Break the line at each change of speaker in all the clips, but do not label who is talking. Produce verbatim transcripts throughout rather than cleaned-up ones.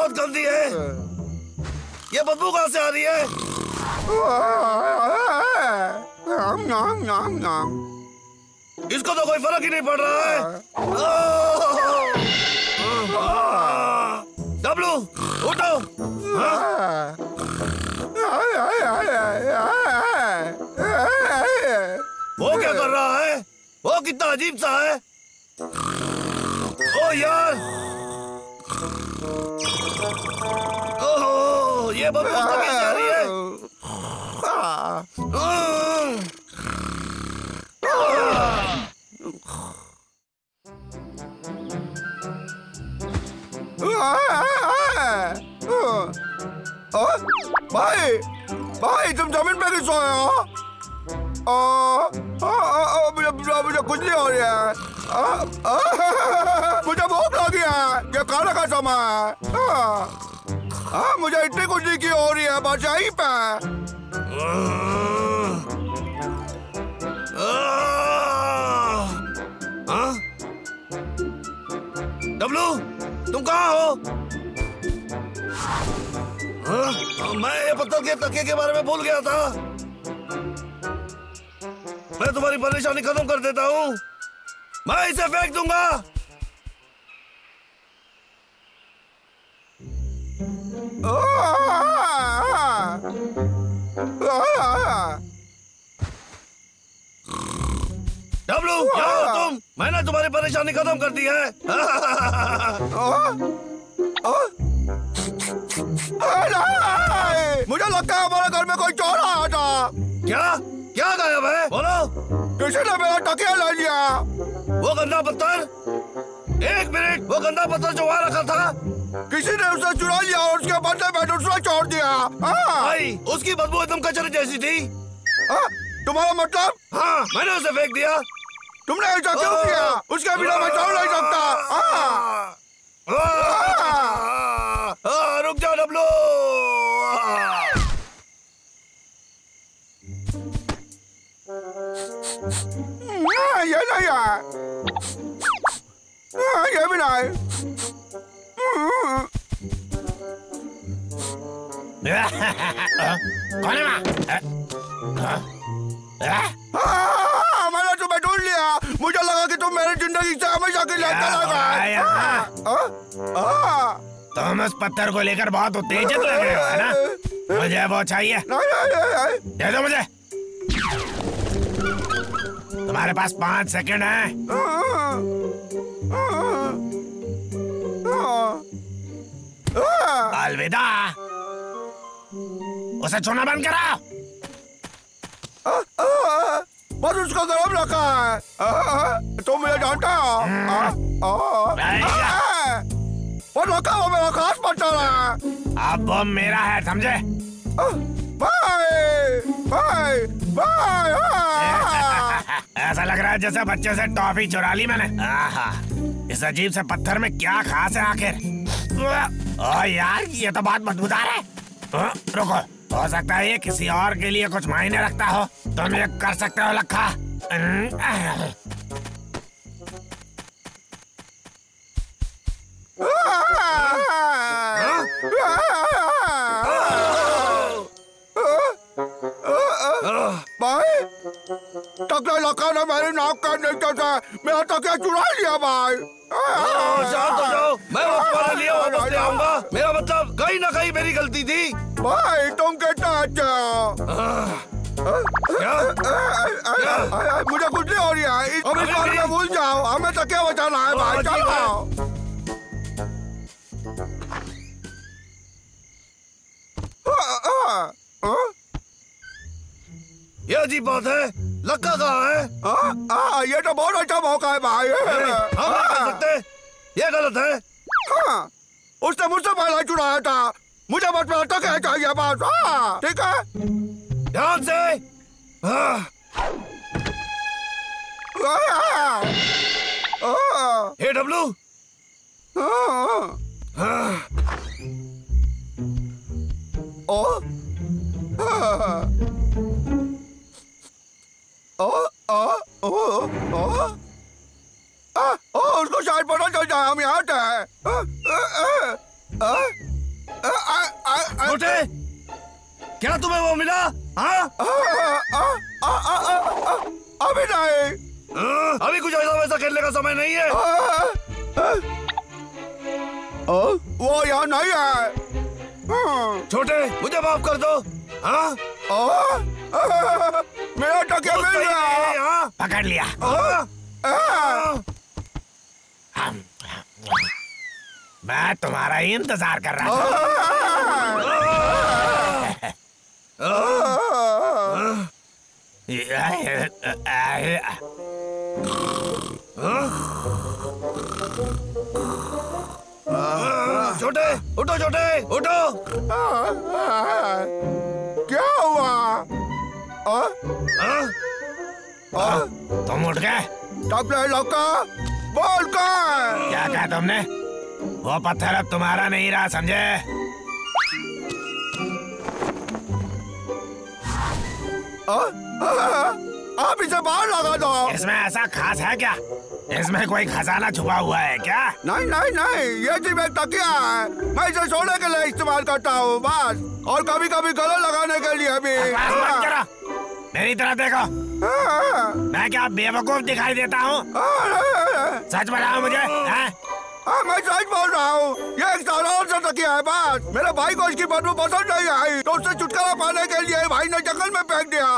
बहुत गंदी है। ये बदबू कहाँ से आ रही है? इसको तो कोई फर्क ही नहीं पड़ रहा है। डब्लू उठो। वो क्या कर रहा है? वो कितना अजीब सा है। ओ यार, ओहो, ये बदबू तो कैसे आ रही है?
भाई, भाई तुम जमीन पे क्यों सोए हो? आ, आ, आ, मुझे, मुझे कुछ नहीं हो रहा है। आ, आ, मुझे भूख लगी है। ये खाने का समय है। आ, आ, मुझे इतनी कुछ नहीं की हो रही है, बस यहीं पे।
डब्लू, तुम कहाँ हो? हाँ? मैं ये पत्थर के तकिए के बारे में भूल गया था। मैं तुम्हारी परेशानी खत्म कर देता हूँ। मैं इसे फेंक दूंगा। डब्लू, क्या हो तुम? मैंने तुम्हारी परेशानी खत्म कर दी है।
मुझे लगता है हमारे घर में कोई चोर आया था।
क्या? क्या गायब है? बोलो।
किसी ने मेरा तकिया ले लिया।
वो गंदा पत्थर? एक मिनट, वो गंदा पत्थर जो वहाँ रखा था,
किसी ने उसे चुरा लिया और उसके बदले में दूसरा छोड़ दिया।
भाई, उसकी बदबू एकदम कचरे जैसी थी।
आ, तुम्हारा मतलब?
हाँ, मैंने उसे फेंक दिया।
तुमने ऐसा क्यों किया? उसके बिना मैं चल नहीं सकता।
रुक जाओ डब्लू।
ये नहीं है, ये भी नहीं।
कौन है वहाँ?
मैंने तुम्हें ढूंढ लिया। मुझे लगा कि तुम मेरी जिंदगी से हमेशा के लिए चला गया।
तुम उस पत्थर को लेकर बहुत उत्तेजित लग रहे हो, है ना? मुझे वो चाहिए। दे दो मुझे। तुम्हारे पास पाँच सेकंड है। अलविदा। उसे छूना बंद कराओ।
बस उसको गरम रखा है। तुम मुझे जानते हो। वो रखा वो मेरा खास पत्थर है।
अब वो मेरा है, समझे?
Bye bye bye.
ऐसा लग रहा है जैसे बच्चे से टॉफी चुरा ली मैंने। आहा, इस अजीब से पत्थर में क्या खास है आखिर? ओ यार, ये तो बहुत बदबूदार है। आ, रुको, हो सकता है ये किसी और के लिए कुछ मायने रखता हो। तुम ये कर सकते हो लक्का।
भाई, तकिया लगा ने मेरी नाक के नीचे से मेरा तकिया चुरा लिया भाई।
शांत हो जाओ, मैं वो तुम्हारे लिए वापस ले आऊंगा। मेरा मतलब कहीं ना कहीं मेरी गलती थी।
भाई तुम कितना अच्छे हो।
क्या?
क्या? मुझे कुछ नहीं हो रहा है। अब इस बारे में भूल जाओ, हमें तकिया बचाना है भाई। चलो।
ये अजीब बात है, लक्का कहाँ है?
आ, आ, ये तो बहुत अच्छा मौका है भाई।
हम नहीं कर सकते, ये गलत है।
हाँ, उसने मुझसे पहले चुराया था। मुझे बस मेरा तकिया चाहिए बस। हाँ, ठीक है।
ध्यान से। हाँ। हे डब्लू। हाँ।
ओ ओ ओ ओ ओ ओ उसको शायद पता चल जाए हम यहाँ थे।
क्या तुम्हें वो मिला? हाँ?
अभी नहीं।
हाँ? अभी कुछ ऐसा वैसा खेलने का समय नहीं है।
वो यहाँ नहीं है।
छोटे, मुझे माफ कर दो। हाँ?
मेरा टकिया मिल गया।
हाँ?
पकड़ लिया।
हाँ?
मैं तुम्हारा ही इंतजार कर रहा था।
छोटे, उठो छोटे, उठो।
क्या हुआ?
तुम उठ गए?
टपले लौका, बोल कर।
क्या कहा तुमने? वो पत्थर अब तुम्हारा नहीं रहा, समझे?
आप इसे बाहर लगा दो।
इसमें ऐसा खास है क्या? इसमें कोई खजाना छुपा हुआ है क्या?
नहीं नहीं नहीं, ये जी में तकिया है। मैं इसे सोने के लिए इस्तेमाल करता हूँ बस, और कभी कभी गले लगाने के लिए भी।
मत करो, मेरी तरफ देखो। मैं क्या बेवकूफ दिखाई देता हूँ? सच बताओ मुझे। है?
हाँ, मैं सच बोल रहा हूँ। ये एक साधारण सा तकिया है बस। मेरे भाई को इसकी बदबू पसंद नहीं आई, तो उससे छुटकारा पाने के लिए भाई ने जंगल में फेंक दिया।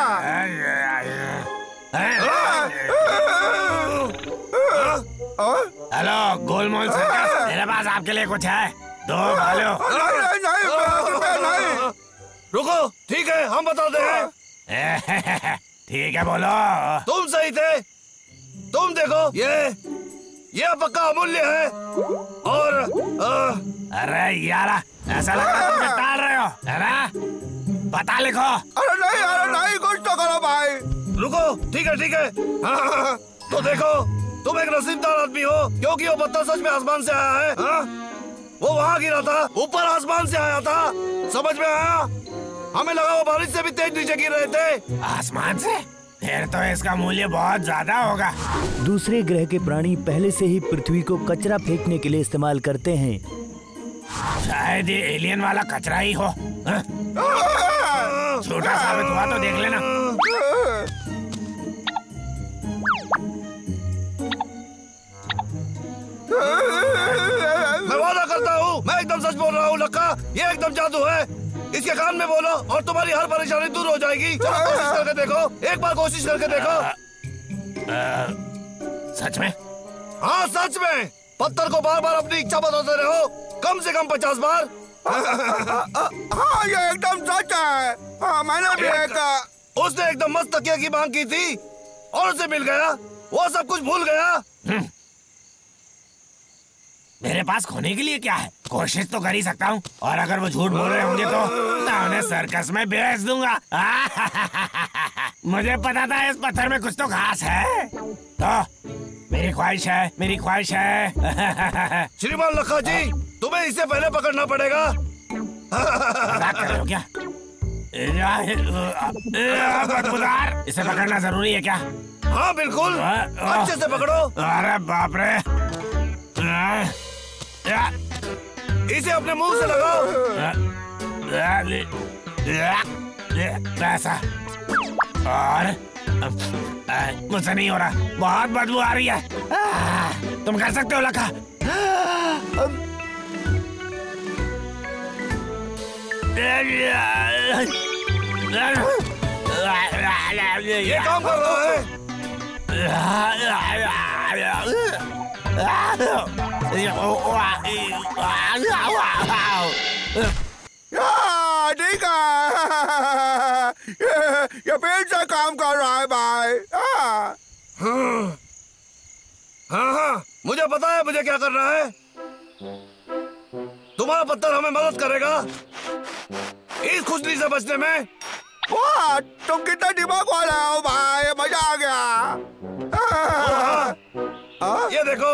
हेलो गोलमोल सर्कस, मेरे पास आपके लिए कुछ है। दो भालो।
नहीं नहीं नहीं, नहीं।
रुको, ठीक है, हम बताते हैं।
ठीक है, बोलो।
तुम सही थे। तुम देखो, ये ये पक्का अमूल्य है। और आ...
अरे यार, ऐसा लग रहा है तुम टाल रहे हो, है ना? पता लिखो।
अरे नहीं, अरे नहीं, कुछ तो करो भाई।
रुको, ठीक है ठीक है। हाँ, हाँ, हाँ। तो देखो, तुम एक नसीबदार आदमी हो, क्योंकि वो पत्थर सच में आसमान से आया है। हाँ? वो वहाँ गिरा था, ऊपर आसमान से आया था। समझ में आया? हमें लगा वो बारिश से भी तेज नीचे गिर रहे थे।
आसमान से? फिर तो इसका मूल्य बहुत ज्यादा होगा।
दूसरे ग्रह के प्राणी पहले से ही पृथ्वी को कचरा फेंकने के लिए इस्तेमाल करते हैं।
शायद ये एलियन वाला कचरा ही हो। हाँ? छोटा साबित हुआ तो देख लेना।
मैं वादा करता हूँ, मैं एकदम सच बोल रहा हूँ लक्का। ये एकदम जादू है। इसके कान में बोलो और तुम्हारी हर परेशानी दूर हो जाएगी। चलो कोशिश करके देखो, एक बार कोशिश करके देखो।
आ, आ, सच में?
हाँ सच में। पत्थर को बार बार अपनी इच्छा बताते रहो, कम से कम पचास बार।
हाँ, ये एकदम सच है। हाँ, मैंने भी एक
उसने एकदम मस्त तकिया की मांग की थी और उसे मिल गया। वो सब कुछ भूल गया।
मेरे पास खोने के लिए क्या है? कोशिश तो कर ही सकता हूँ, और अगर वो झूठ बोल रहे होंगे तो मैं उन्हें सर्कस में बेच दूंगा। मुझे पता था इस पत्थर में कुछ तो खास है। तो मेरी ख्वाहिश है, मेरी ख्वाहिश है।
श्रीमान लखा जी, तुम्हें इसे पहले पकड़ना पड़ेगा।
मजाक कर रहे हो क्या? बदबूदार, इसे पकड़ना जरूरी है क्या?
हाँ बिल्कुल, अच्छे से पकड़ो।
अरे बाप रे,
इसे अपने मुंह से लगाओ।
ऐसा, और मुझसे नहीं हो रहा, बहुत बदबू आ रही है। तुम कर सकते हो लखा।
ये काम कर रहा है।
ठीक है, ये पेड़ से काम कर रहा है भाई। हाँ
हाँ हाँ, मुझे पता है मुझे क्या करना है। तुम्हारा पत्थर हमें मदद करेगा इस खुजली से बचने में।
वाह, तुम कितना दिमाग वाले हो भाई, मजा आ गया।
हाँ, हाँ, ये देखो।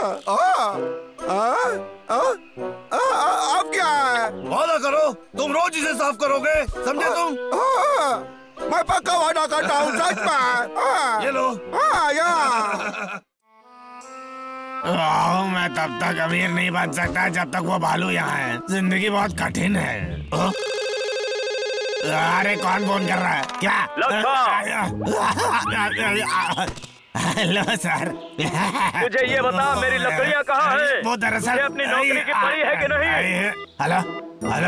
अब क्या है?
वादा करो तुम रोज इसे साफ करोगे, समझे तुम?
मैं पक्का वादा करता हूँ, सच में।
ये लो।
हाँ यार।
ओह, मैं तब तक अमीर नहीं बन सकता जब तक वो भालू यहाँ है। जिंदगी बहुत कठिन है। अरे कौन फोन कर रहा है? क्या? Hello sir.
मुझे ये बता मेरी लकड़ियाँ कहाँ हैं?
वो दरअसल
मुझे अपनी नौकरी की पड़ी है कि नहीं?
हेलो हेलो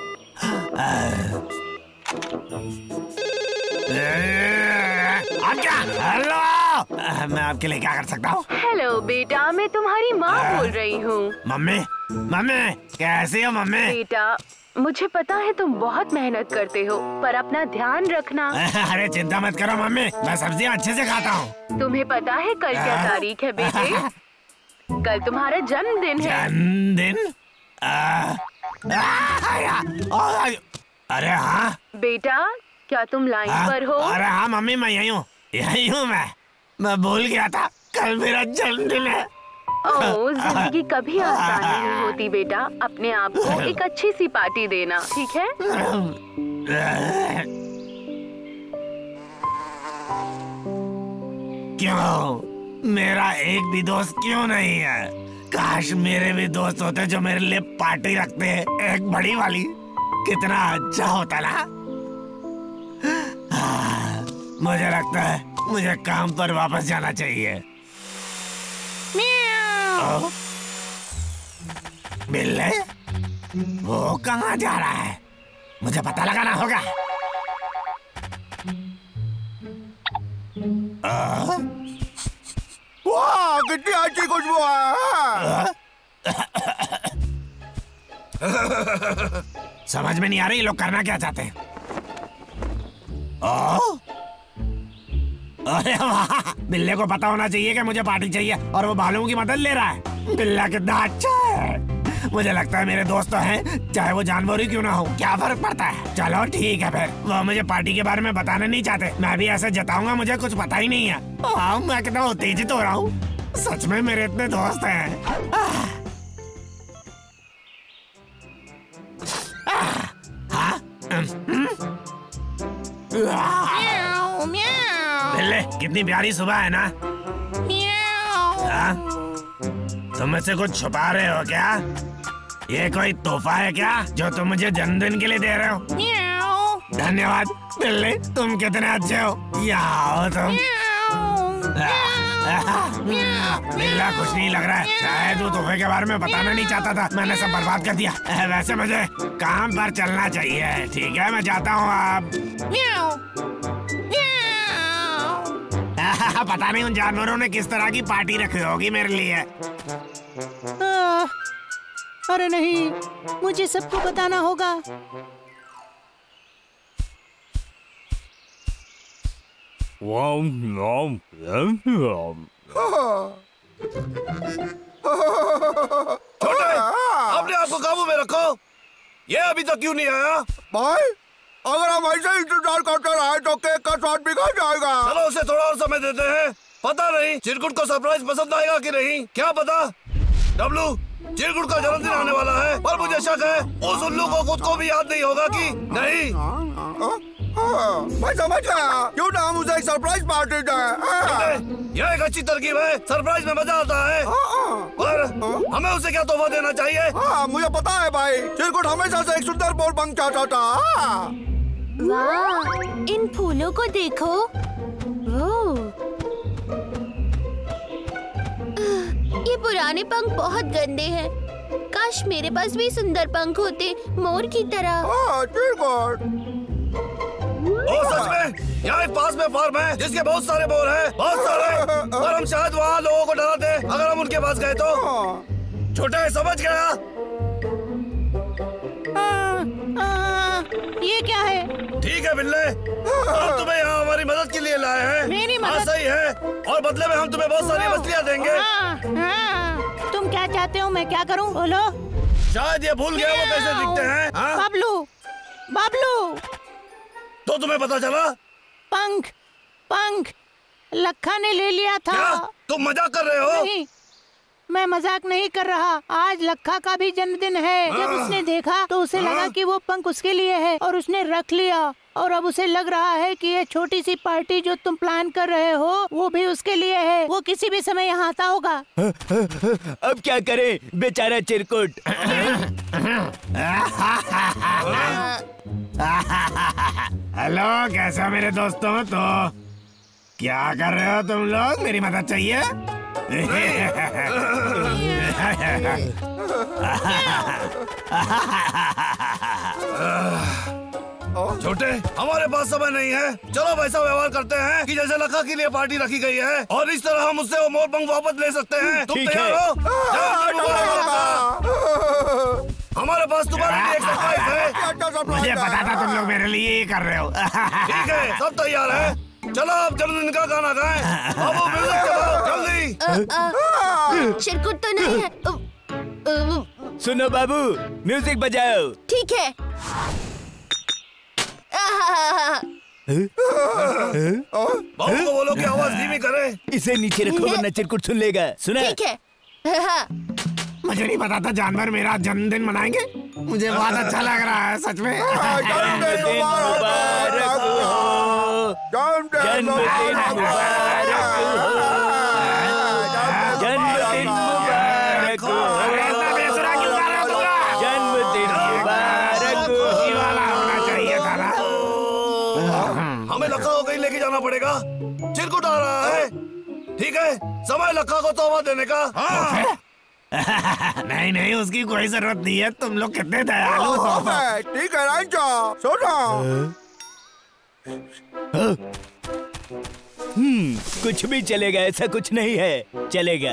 आप क्या? हेलो मैं आपके लिए क्या कर सकता हूँ?
हेलो बेटा, मैं तुम्हारी माँ बोल रही हूँ।
मम्मी मम्मी कैसी हो मम्मी?
बेटा मुझे पता है तुम बहुत मेहनत करते हो, पर अपना ध्यान रखना।
अरे चिंता मत करो मम्मी, मैं सब्जियाँ अच्छे से खाता हूँ।
तुम्हें पता है कल क्या तारीख है बेटे? कल तुम्हारा जन्मदिन है।
जन्मदिन? अरे हाँ
बेटा क्या तुम लाइन
आ,
पर हो?
अरे हाँ मम्मी मैं यही हूँ यही हूँ मैं मैं भूल गया था कल मेरा जन्मदिन है।
ओह, जिंदगी कभी आसान नहीं होती बेटा। अपने आप को एक अच्छी सी पार्टी देना, ठीक है?
क्यों मेरा एक भी दोस्त क्यों नहीं है? काश मेरे भी दोस्त होते जो मेरे लिए पार्टी रखते हैं, एक बड़ी वाली। कितना अच्छा होता ना। मुझे लगता है मुझे काम पर वापस जाना चाहिए। बिल्ले वो कहाँ जा रहा है? मुझे पता लगाना होगा।
वाह कितनी अच्छी खुशबू है।
समझ में नहीं आ रही ये लोग करना क्या चाहते हैं। ओ? अरे वाह, बिल्ले को पता होना चाहिए कि मुझे पार्टी चाहिए और वो बालों की मदद ले रहा है। बिल्ला कितना अच्छा है। मुझे लगता है मेरे दोस्त तो हैं, चाहे वो जानवर ही क्यों ना हो, क्या फर्क पड़ता है। चलो ठीक है फिर। वो मुझे पार्टी के बारे में बताना नहीं चाहते, मैं भी ऐसे जताऊंगा मुझे कुछ पता ही नहीं है। हाँ, मैं कितना उत्तेजित हो रहा हूँ। सच में मेरे इतने दोस्त हैं। हाँ? बिल्ले कितनी प्यारी सुबह है ना। हाँ? तुम मुझसे कुछ छुपा रहे हो क्या? ये कोई तोहफा है क्या जो तुम मुझे जन्मदिन के लिए दे रहे हो? धन्यवाद बिल्ले, तुम कितने अच्छे हो। यहाँ हो तुम। बिल्ला कुछ नहीं लग रहा है, शायद वो तोहफे के बारे में बताना नहीं चाहता था। मैंने सब बर्बाद कर दिया। वैसे मुझे काम पर चलना चाहिए। ठीक है मैं जाता हूँ। आप पता नहीं उन जानवरों ने किस तरह की पार्टी रखी होगी मेरे लिए।
आ, अरे नहीं, मुझे सबको बताना होगा।
छोटे, अपने आप को काबू में रखो। ये अभी तक क्यों नहीं आया?
भाई अगर हम ऐसे इंतजार करते रहे तो केक का स्वाद बिगड़ जाएगा।
चलो उसे थोड़ा और समय देते हैं। पता नहीं चिरकुट को सरप्राइज पसंद आएगा कि नहीं, क्या पता। डब्लू, चिरकुट का जन्मदिन आने वाला है और मुझे शक है उस उल्लू को खुद को भी याद नहीं होगा कि नहीं।
मैं समझ गया, क्यों ना हम उसे एक सरप्राइज पार्टी दें।
यह एक अच्छी तरकीब है, सरप्राइज में मजा आता है। पर हमें उसे क्या तोहफा देना चाहिए?
हाँ मुझे पता है भाई, चिरकुट हमेशा से एक सुंदर बोल पंख चाहता था।
वाह, इन फूलों को देखो। वो ये पुराने पंख बहुत गंदे हैं। काश मेरे पास भी सुंदर पंख होते, मोर की तरह।
हाँ, चिरकुट।
ओ सच में, यहाँ एक पास में फार्म है जिसके बहुत सारे मोर हैं, बहुत सारे। और हम शायद वहाँ लोगों को डराते अगर हम उनके पास गए तो। छोटे समझ गया?
आ, आ, ये क्या है?
ठीक है बिल्ले, हम तुम्हें यहाँ हमारी मदद के लिए लाए हैं।
मेरी मदद?
हाँ सही है, और बदले में हम तुम्हें बहुत सारी मछलियाँ देंगे।
हाँ, हाँ, तुम क्या चाहते हो मैं क्या करूं? बोलो।
शायद ये भूल गया वो कैसे दिखते हैं। हाँ?
बबलू, बबलू।
तो तुम्हें पता चला?
पंख, पंख लखा ने ले लिया था।
क्या? तुम मजाक कर रहे हो?
नहीं, मैं मजाक नहीं कर रहा। आज लखा का भी जन्मदिन है। जब उसने देखा तो उसे लगा कि वो पंख उसके लिए है और उसने रख लिया। और अब उसे लग रहा है कि ये छोटी सी पार्टी जो तुम प्लान कर रहे हो वो भी उसके लिए है। वो किसी भी समय यहाँ आता होगा।
अब क्या करें बेचारा चिरकुट।
हेलो, कैसे हो मेरे दोस्तों? तो क्या कर रहे हो तुम लोग? मेरी मदद चाहिए?
छोटे, हमारे पास समय नहीं है। चलो वैसा व्यवहार करते हैं कि जैसे लखा के लिए पार्टी रखी गई है, और इस तरह हम उससे वो मोर पंख वापस ले सकते हैं। तुम तैयार हो? हमारे पास तुम्हारे लिए एक सरप्राइज है।
मुझे पता था तुम लोग मेरे लिए ये कर रहे हो।
ठीक है, सब तैयार है। चलो अब जन्मदिन का गाना गाएं। बाबू म्यूजिक चलाओ जल्दी।
चिरकुट तो नहीं है।
सुनो बाबू, म्यूजिक बजाओ।
ठीक है।
बाबू को बोलो कि आवाज धीमी करे।
इसे नीचे रखो वरना चिरकुट सुन लेगा। सुना?
ठीक है।
मुझे नहीं पता था जानवर मेरा जन्मदिन मनाएंगे। मुझे बहुत अच्छा लग रहा है सच में।
जन्मदिन मुबारक हो।
जन्मदिन मुबारक हो। जन्मदिन मुबारक हो।
ऐसा बेसुरा क्यों गा रहे हो तुम लोग?
जन्मदिन मुबारक हो।
खुशी वाला होना चाहिए था ना।
हमें लखा को कहीं लेके जाना पड़ेगा। चिरकुट आ रहा है। ठीक है, समय लखा को तोहफा देने का। हाँ।
नहीं नहीं, उसकी कोई जरूरत नहीं है। तुम लोग कितने दयालु हो।
ठीक है राजा, सुनो।
हम्म कुछ भी चलेगा, ऐसा कुछ नहीं है। चलेगा।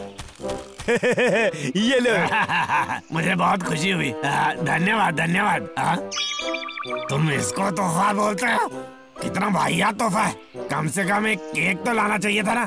ये लो।
मुझे बहुत खुशी हुई। धन्यवाद धन्यवाद। तुम इसको तोहफा बोलते हो? कितना वाहियात तोहफा है। कम से कम एक केक तो लाना चाहिए था ना।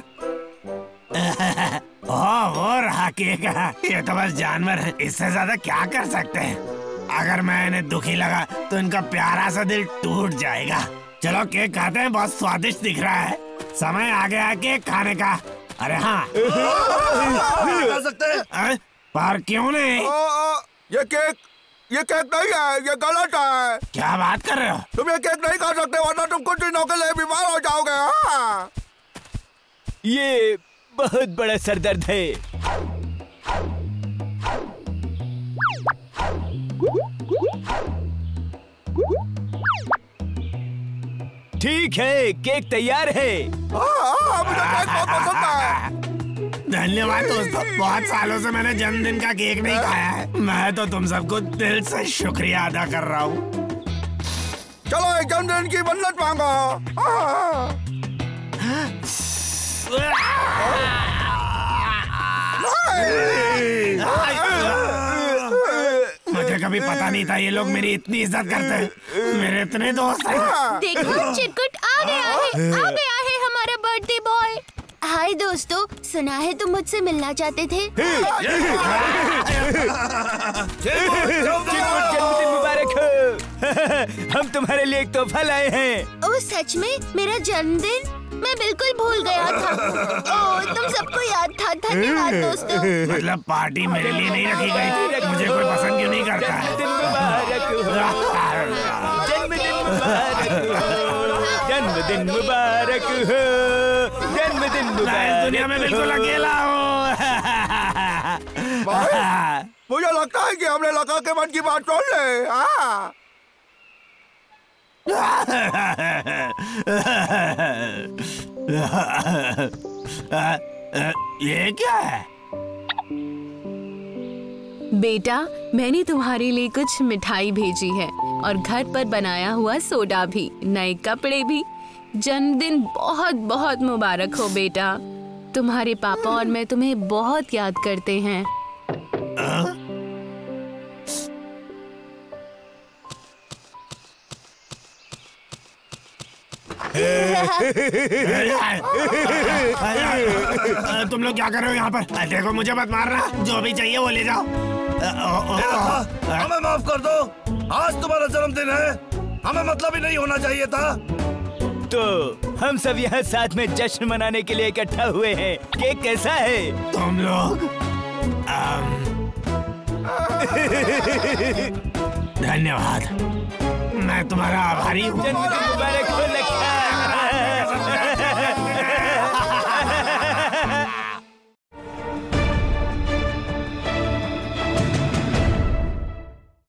ओह, वो रहा केक। ये तो बस जानवर है, इससे ज्यादा क्या कर सकते हैं। अगर मैं इन्हें दुखी लगा तो इनका प्यारा सा दिल टूट जाएगा। चलो केक खाते हैं, बहुत स्वादिष्ट दिख रहा है। समय आ गया है केक खाने का। अरे हाँ,
खा सकते हैं।
पर क्यों नहीं?
ये केक ये केक नहीं है, ये गलत है।
क्या बात कर रहे हो?
तुम ये केक नहीं खा सकते, वरना तुम कुछ दिनों के लिए बीमार हो जाओगे। हाँ।
ये बहुत बड़ा सरदर्द है। ठीक है, केक तैयार है।
हाँ, मुझे केक बहुत पसंद है।
धन्यवाद दोस्तों, बहुत सालों से मैंने जन्मदिन का केक नहीं खाया है। मैं तो तुम सबको दिल से शुक्रिया अदा कर रहा हूँ।
चलो एक जन्मदिन की मन्नत मांगो।
मुझे कभी पता नहीं था ये लोग मेरी इतनी इज्जत करते हैं। मेरे इतने दोस्त हैं।
देखो चिरकुट आ गया है, आ गया है हमारा बर्थडे बॉय। हाय दोस्तों, सुना है तुम मुझसे मिलना चाहते थे।
जन्मदिन मुबारक हो। हम तुम्हारे लिए एक तोहफा लाए हैं।
ओह सच में? मेरा जन्मदिन? मैं बिल्कुल भूल गया था। ओह, तुम सबको याद था। धन्यवाद दोस्तों।
मतलब पार्टी मेरे लिए नहीं रखी गई थी? मुझे कोई पसंद क्यों नहीं करता है?
जन्मदिन मुबारक हो। जन्मदिन मुबारक हो। जन्मदिन मुबारक हो।
मैं इस दुनिया में बिल्कुल अकेला हूँ।
मुझे लगता है कि हमने लखा के मन की बात सुन ले। हाँ।
ये क्या है?
बेटा, मैंने तुम्हारे लिए कुछ मिठाई भेजी है और घर पर बनाया हुआ सोडा भी, नए कपड़े भी। जन्मदिन बहुत बहुत मुबारक हो बेटा। तुम्हारे पापा और मैं तुम्हें बहुत याद करते हैं।
तुम लोग क्या कर रहे हो यहाँ पर? देखो मुझे मत मारना, जो भी चाहिए वो ले जाओ।
हमें माफ कर दो, आज तुम्हारा जन्मदिन है, हमें मतलब ही नहीं होना चाहिए था।
तो हम सब यहाँ साथ में जश्न मनाने के लिए इकट्ठा हुए हैं। केक कैसा है?
तुम लोग धन्यवाद, मैं तुम्हारा आभारी हूँ।
जन्मदिन मुबारक हो लखा।